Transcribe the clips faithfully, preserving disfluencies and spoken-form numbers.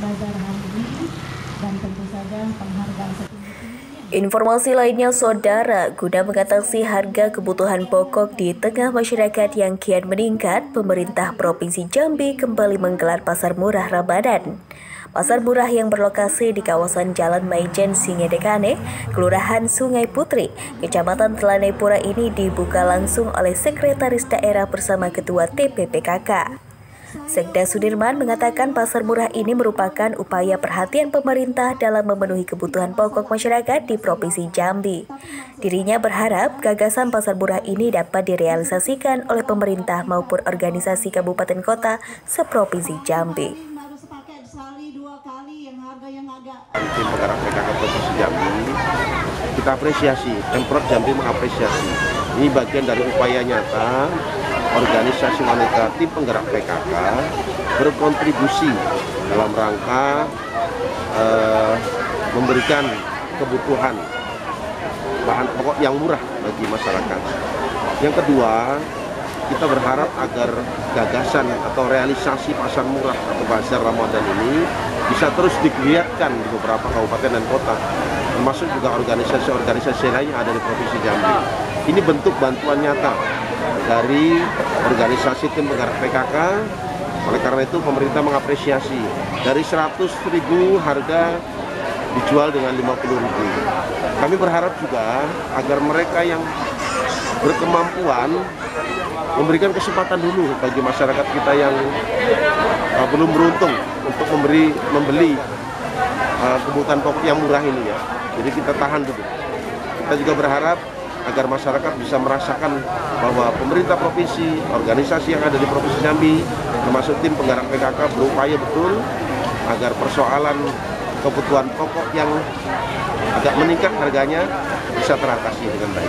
bazar hari ini dan tentu saja penghargaan setinggi-tingginya. Informasi lainnya, saudara, guna mengatasi harga kebutuhan pokok di tengah masyarakat yang kian meningkat, pemerintah Provinsi Jambi kembali menggelar Pasar Murah Ramadan. Pasar murah yang berlokasi di kawasan Jalan Maijen Singedekane, Kelurahan Sungai Putri, Kecamatan Telanai-Pura ini dibuka langsung oleh Sekretaris Daerah bersama Ketua T P P K K. Sekda Sudirman mengatakan pasar murah ini merupakan upaya perhatian pemerintah dalam memenuhi kebutuhan pokok masyarakat di Provinsi Jambi. Dirinya berharap gagasan pasar murah ini dapat direalisasikan oleh pemerintah maupun organisasi kabupaten kota seprovinsi Jambi. Tim penggerak P K K Provinsi Jambi, kita apresiasi, Pemprov Jambi mengapresiasi. Ini bagian dari upaya nyata organisasi wanita tim penggerak P K K berkontribusi dalam rangka eh, memberikan kebutuhan bahan pokok yang murah bagi masyarakat. Yang kedua, kita berharap agar gagasan atau realisasi pasar murah atau bazar Ramadan ini bisa terus digiatkan di beberapa kabupaten dan kota, termasuk juga organisasi-organisasi lain yang ada di Provinsi Jambi. Ini bentuk bantuan nyata dari organisasi tim penggerak P K K. Oleh karena itu pemerintah mengapresiasi dari seratus ribu harga dijual dengan lima puluh ribu. Kami berharap juga agar mereka yang berkemampuan memberikan kesempatan dulu bagi masyarakat kita yang uh, belum beruntung untuk memberi membeli uh, kebutuhan pokok yang murah ini ya. Jadi kita tahan dulu. Kita juga berharap agar masyarakat bisa merasakan bahwa pemerintah provinsi, organisasi yang ada di Provinsi Jambi, termasuk tim penggerak P K K berupaya betul agar persoalan kebutuhan pokok yang agak meningkat harganya bisa teratasi dengan baik.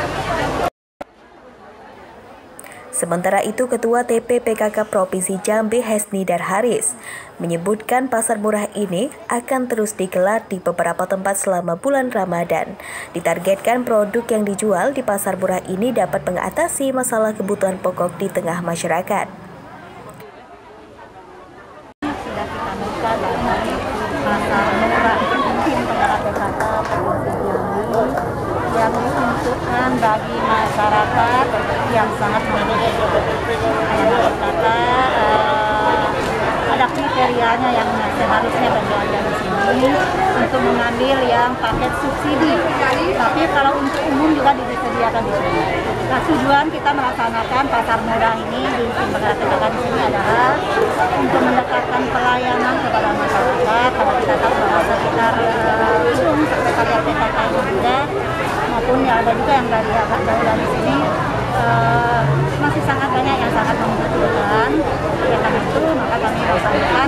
Sementara itu, Ketua T P P K K Provinsi Jambi Hesni Darharis menyebutkan pasar murah ini akan terus digelar di beberapa tempat selama bulan Ramadan. Ditargetkan produk yang dijual di pasar murah ini dapat mengatasi masalah kebutuhan pokok di tengah masyarakat. Sudah kita buka dari pasar murah tim penggerak P K K Provinsi Jambi yang diuntukkan bagi masyarakat yang sangat membutuhkan. Yang berkata uh, ada kriterianya yang seharusnya berbelanja di sini untuk mengambil yang paket subsidi. Tapi kalau untuk umum juga disediakan di sini. Nah, tujuan kita melaksanakan pasar murah ini di tim penggerak P K K di sini adalah untuk mendekatkan pelayanan kepada masyarakat. Karena kita tahu bahwa sekitar uh, umum sekretariat P K K juga maupun ya ada juga yang dari agak jauh dari sini uh, masih sangat banyak yang sangat membutuhkan. Ya, karena itu maka kami laksanakan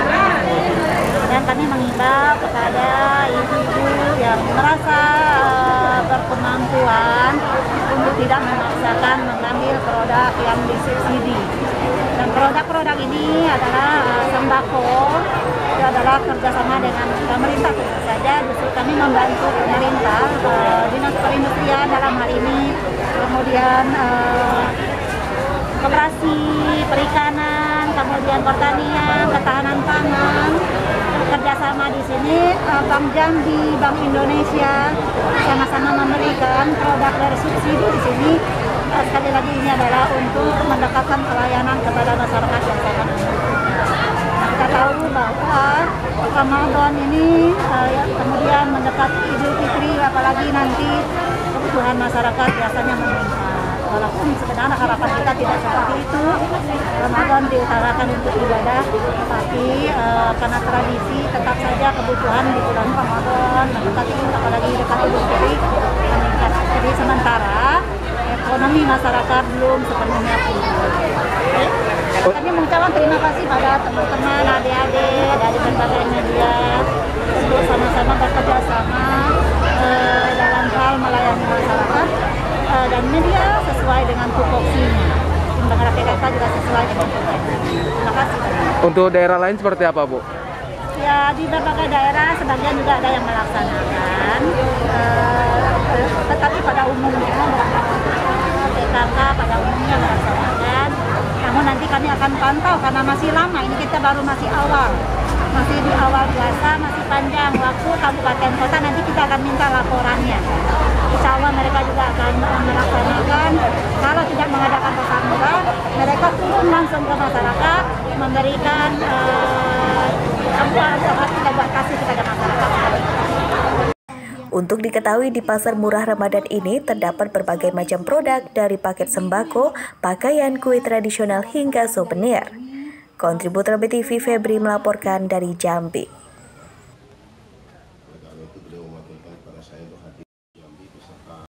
dan kami mengimbau kepada ibu-ibu yang merasa uh, berkemampuan untuk tidak memaksakan mengambil produk yang disubsidi. Dan produk-produk ini adalah uh, sembako, itu adalah kerjasama dengan pemerintah tentu saja. Justru kami membantu pemerintah, uh, dinas perindustrian dalam hal ini, kemudian uh, koperasi perikanan, kemudian pertanian, ketahanan pangan, kerjasama di sini uh, Bank Jambi, Bank Indonesia sama-sama memberikan produk dari subsidi di sini. Uh, sekali lagi ini adalah untuk mendekatkan pelayanan kepada masyarakat yang sangat membutuhkan. Kita tahu bahwa Ramadan ini uh, ya, kemudian mendekati Idul Fitri, apalagi nanti kebutuhan masyarakat biasanya meningkat. Walaupun sebenarnya harapan kita tidak seperti itu, Ramadan diutarakan untuk ibadah, tapi uh, karena tradisi tetap saja kebutuhan di bulan Ramadan mendekati apalagi dekat Idul Fitri meningkat. Jadi sementara ekonomi masyarakat belum sepenuhnya pulih. Kami mengucapkan terima kasih pada teman-teman adik-adik dari berbagai media untuk sama-sama bekerja sama uh, dalam hal melayani masyarakat. Uh, dan media sesuai dengan tupoksinya. Tim penggerak P K K juga sesuai dengan tupoksinya. Terima kasih. Untuk daerah lain seperti apa, Bu? Ya, di berbagai daerah sebagian juga ada yang melaksanakan, uh, tetapi pada umumnya P K K pada umumnya melaksanakan. Namun nanti kami akan pantau karena masih lama, ini kita baru masih awal. Masih masih di awal puasa, masih panjang waktu kabupaten kota, nanti kita akan minta laporannya. Insya Allah mereka juga akan melaksanakan. Kalau tidak mengadakan pasar murah, mereka turun langsung ke masyarakat, memberikan uh, apa yang kita buat kasih kepada masyarakat. Untuk diketahui di pasar murah Ramadan ini terdapat berbagai macam produk dari paket sembako, pakaian, kue tradisional hingga souvenir. Kontributor B T V Febri melaporkan dari Jambi.